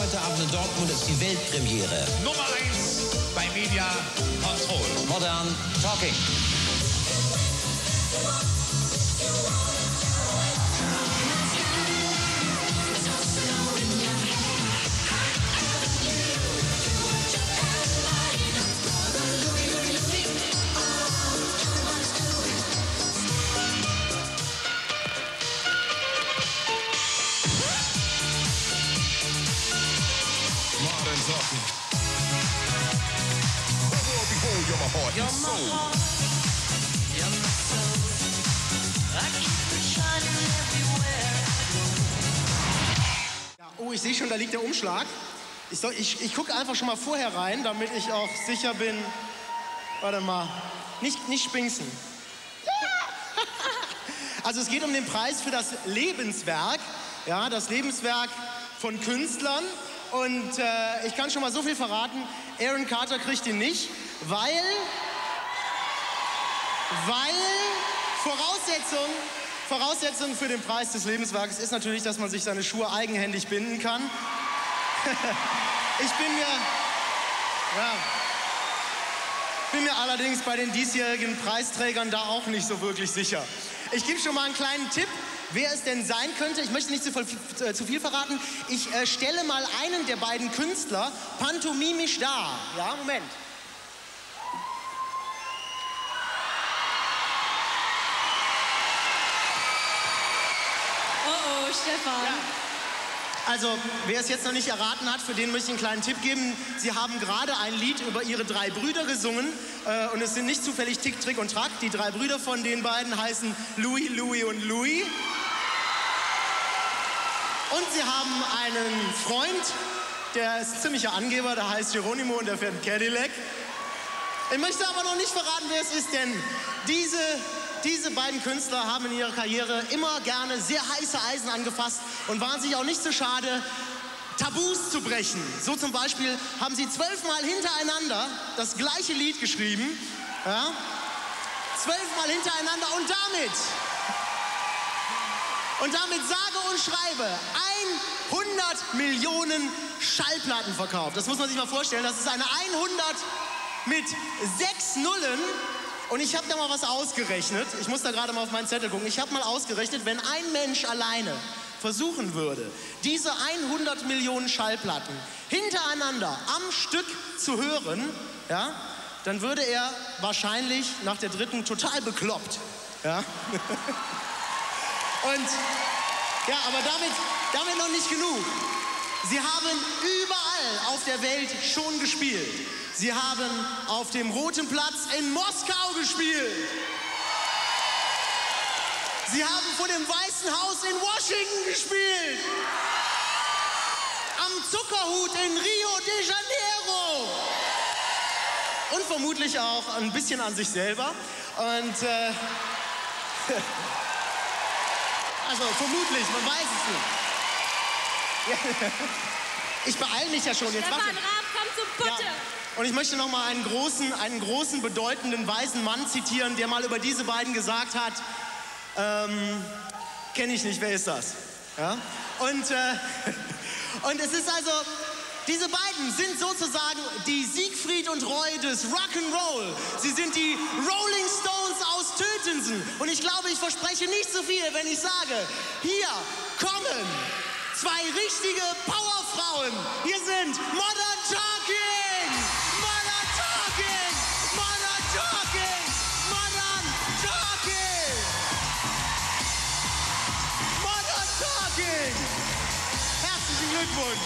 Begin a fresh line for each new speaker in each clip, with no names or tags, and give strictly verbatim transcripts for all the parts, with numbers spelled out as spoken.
Heute Abend in Dortmund ist die Weltpremiere.
Nummer eins bei Media Control.
Modern Talking.
You're my heart, you're my soul. I keep it shining everywhere I go.
Ja, oh, ich sehe schon, da liegt der Umschlag. Ich, soll, ich, ich gucke einfach schon mal vorher rein, damit ich auch sicher bin. Warte mal. Nicht, nicht spinksen. Ja! Also es geht um den Preis für das Lebenswerk. Ja, das Lebenswerk von Künstlern. Und äh, ich kann schon mal so viel verraten, Aaron Carter kriegt ihn nicht, weil, weil Voraussetzung, Voraussetzung für den Preis des Lebenswerkes ist natürlich, dass man sich seine Schuhe eigenhändig binden kann. Ich bin mir, ja, bin mir allerdings bei den diesjährigen Preisträgern da auch nicht so wirklich sicher. Ich gebe schon mal einen kleinen Tipp, wer es denn sein könnte. Ich möchte nicht zu viel, äh, zu viel verraten. Ich äh, stelle mal einen der beiden Künstler pantomimisch dar. Ja, Moment.
Oh oh, Stefan.
Ja. Also, wer es jetzt noch nicht erraten hat, für den möchte ich einen kleinen Tipp geben. Sie haben gerade ein Lied über ihre drei Brüder gesungen. Äh, und es sind nicht zufällig Tick, Trick und Track. Die drei Brüder von den beiden heißen Louis, Louis und Louis. Und sie haben einen Freund, der ist ziemlicher Angeber, der heißt Geronimo und der fährt einen Cadillac. Ich möchte aber noch nicht verraten, wer es ist, denn diese, diese beiden Künstler haben in ihrer Karriere immer gerne sehr heiße Eisen angefasst und waren sich auch nicht so schade, Tabus zu brechen. So zum Beispiel haben sie zwölfmal hintereinander das gleiche Lied geschrieben. Ja? Zwölfmal hintereinander und damit... Und damit sage und schreibe hundert Millionen Schallplatten verkauft. Das muss man sich mal vorstellen. Das ist eine hundert mit sechs Nullen. Und ich habe da mal was ausgerechnet. Ich muss da gerade mal auf meinen Zettel gucken. Ich habe mal ausgerechnet, wenn ein Mensch alleine versuchen würde, diese hundert Millionen Schallplatten hintereinander am Stück zu hören, ja, dann würde er wahrscheinlich nach der dritten total bekloppt. Ja. Und ja, aber damit, damit noch nicht genug. Sie haben überall auf der Welt schon gespielt. Sie haben auf dem Roten Platz in Moskau gespielt. Sie haben vor dem Weißen Haus in Washington gespielt. Am Zuckerhut in Rio de Janeiro. Und vermutlich auch ein bisschen an sich selber. Und äh, also vermutlich, man weiß es nicht. Ich beeile mich ja schon. Jetzt
Stefan, Raab, komm zum Putte.
Ja. Und ich möchte noch mal einen großen, einen großen, bedeutenden, weisen Mann zitieren, der mal über diese beiden gesagt hat, ähm, kenne ich nicht, wer ist das? Ja? Und, äh, und es ist also, diese beiden sind sozusagen die Siegfried und Roy des Rock'n'Roll. Sie sind die Rolling Stones aus Tötensen. Und ich glaube, ich verspreche nicht so viel, wenn ich sage, hier kommen zwei richtige Powerfrauen. Hier sind Modern Talking! Modern Talking! Modern Talking! Modern Talking! Modern Talking! Herzlichen Glückwunsch!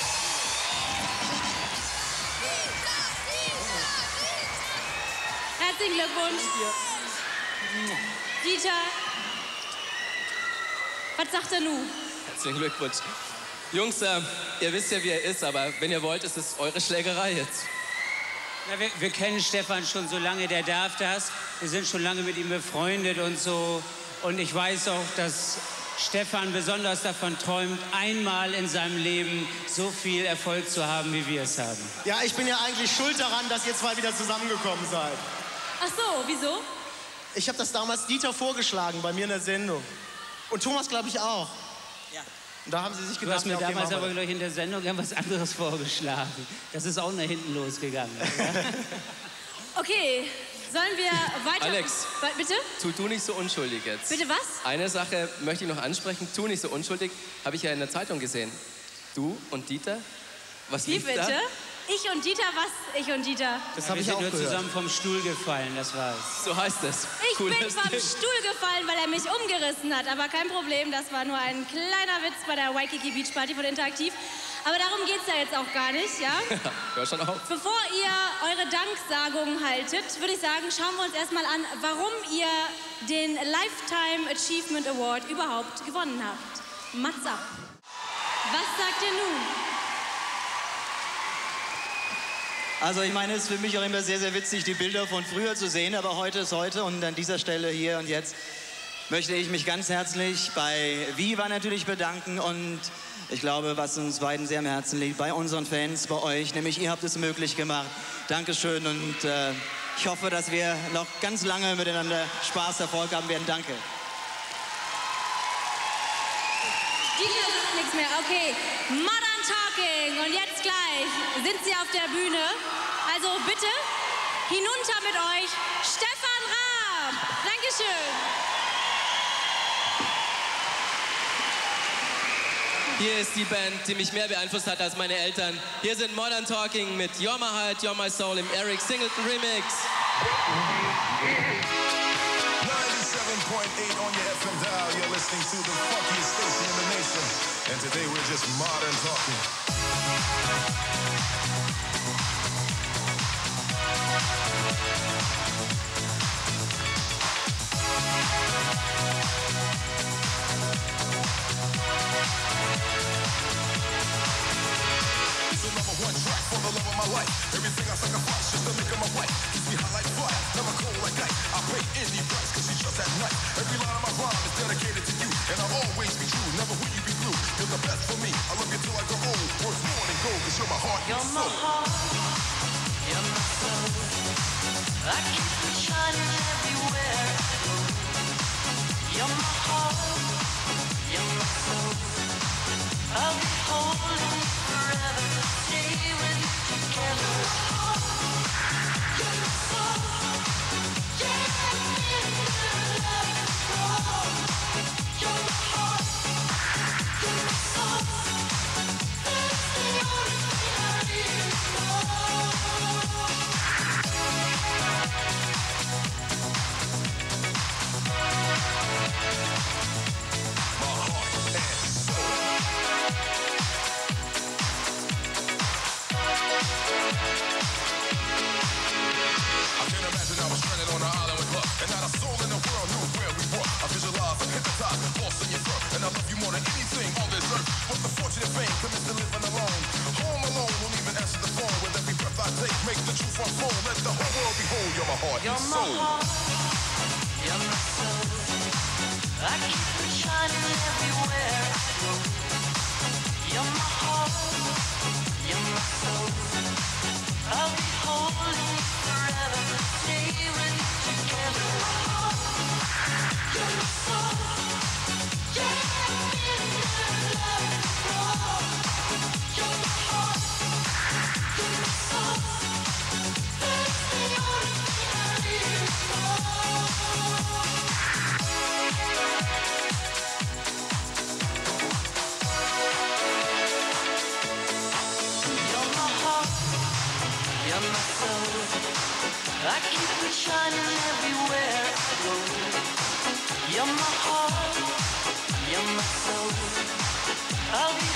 Herzlichen Glückwunsch. Dieter, was sagt er nun?
Herzlichen Glückwunsch. Jungs, äh, ihr wisst ja, wie er ist, aber wenn ihr wollt, ist es eure Schlägerei jetzt.
Ja, wir, wir kennen Stefan schon so lange, der darf das. Wir sind schon lange mit ihm befreundet und so. Und ich weiß auch, dass Stefan besonders davon träumt, einmal in seinem Leben so viel Erfolg zu haben, wie wir es haben.
Ja, ich bin ja eigentlich schuld daran, dass ihr zwei wieder zusammengekommen seid.
Ach so, wieso?
Ich habe das damals Dieter vorgeschlagen bei mir in der Sendung. Und Thomas, glaube ich, auch.
Ja.
Und da haben sie sich
Du
gedacht,
hast mir
ja, okay,
damals
machen wir
aber
das.
gleich in der Sendung irgendwas anderes vorgeschlagen. Das ist auch nach hinten losgegangen.
Okay, sollen wir weiter...
Alex.
Wa- Bitte?
Tu du nicht so unschuldig jetzt.
Bitte was?
Eine Sache möchte ich noch ansprechen. Tu nicht so unschuldig. Habe ich ja in der Zeitung gesehen. Du und Dieter? Was
Wie
lief
bitte?
da?
Ich und Dieter, was? Ich und Dieter.
Das
Wir
habe ich
sind
auch
nur
gehört.
zusammen vom Stuhl gefallen, das war's.
So heißt es.
Ich bin vom Stuhl gefallen, weil er mich umgerissen hat. Aber kein Problem, das war nur ein kleiner Witz bei der Waikiki Beach Party von Interaktiv. Aber darum geht's ja jetzt auch gar nicht, ja?
Hör schon auf.
Bevor ihr eure Danksagung haltet, würde ich sagen, schauen wir uns erstmal an, warum ihr den Lifetime Achievement Award überhaupt gewonnen habt. Mats ab. Was sagt ihr nun?
Also ich meine, es ist für mich auch immer sehr, sehr witzig, die Bilder von früher zu sehen, aber heute ist heute und an dieser Stelle hier und jetzt möchte ich mich ganz herzlich bei VIVA natürlich bedanken und ich glaube, was uns beiden sehr am Herzen liegt, bei unseren Fans, bei euch, nämlich ihr habt es möglich gemacht. Dankeschön und äh, ich hoffe, dass wir noch ganz lange miteinander Spaß, Erfolg haben werden. Danke.
Dieter sagt nichts mehr. Okay, Modern Talking. Und jetzt gleich sind sie auf der Bühne. Also bitte hinunter mit euch, Stefan Raab. Dankeschön.
Hier ist die Band, die mich mehr beeinflusst hat als meine Eltern. Hier sind Modern Talking mit You're My Heart, You're My Soul im Eric Singleton Remix.
ninety-seven point eight on your F M dial. You're listening to the funkiest station in the nation. And today we're just modern talking. It's the number one track for the love of my life. Everything I sacrifice just to make her my wife. Keeps me hot like fire, never cold like ice. I pay any price cause she's just that nice. Every line of my rhyme is dedicated to you. And I'll always be true, never will you be blue. You're the best for me, I love you till I grow old. Worth more than gold cause you're my heart,
You're
and
my
soul.
heart, you're my soul. I keep it shining everywhere I go. You're my heart, you're my soul. I'll be holding you forever, stay with you together. You're my soul, yeah, in your love control. You're my heart, you're my soul. That's the only thing I need to know.
My heart and soul. I can't imagine I was stranded on an island with love, and not a soul in the world knew where we were. I visualize, I'm hypnotized, lost in your fur, and I love you more than anything on this earth. What's the fortunate fame commits to living alone? Home alone, won't even answer the phone. With every breath I take, make the truth unfold. Let the whole world behold. You're my heart
You're
and
my
soul.
heart, you're my soul. I keep it shining everywhere I go. You're my heart, you're my soul. I'll be holding you forever, stay with you together. You're my soul, yeah, in your love control. You're my heart, you're my soul. That's the only thing I need to know. You're my heart, you're my soul. I keep it shining everywhere I go. You're my heart, you're my soul. I'll be